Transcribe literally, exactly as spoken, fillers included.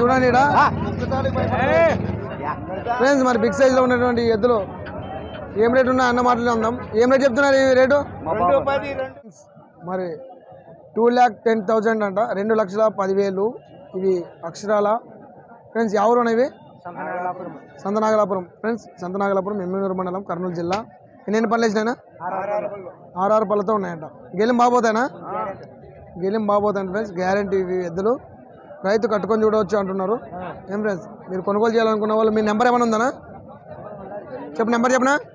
చూడండి ఫ్రెండ్స్ మరి big size లో ఉన్నటువంటి ఎద్దులు ఏం రేట్ ఉన్నా అన్న మాటలు ఉందాం. ఏం రేట్ చెప్తున్నారు ఈ రేటు? మరి టూ ల్యాక్ టెన్ థౌజండ్ అంట, రెండు లక్షల పదివేలు. ఇవి అక్షరాల ఫ్రెండ్స్ ఎవరు ఇవి? సంతనాగలాపురం ఫ్రెండ్స్, సంతనాగలాపురం ఎమ్మెనూరు మండలం కర్నూలు జిల్లా. ఎన్ని పనులు వేసినాయినా? ఆరు పళ్ళతో ఉన్నాయంట. గెలిం బాగోతాయినా? గెలిం బాగోతాయంట ఫ్రెండ్స్, గ్యారంటీ ఇవి ఎద్దులు. రైతు కట్టుకొని చూడవచ్చు అంటున్నారు. ఏం ఫ్రెండ్స్ మీరు కొనుగోలు చేయాలనుకున్న వాళ్ళు మీ నెంబర్ ఏమైనా ఉందనా? చెప్పు, నెంబర్ చెప్పనా?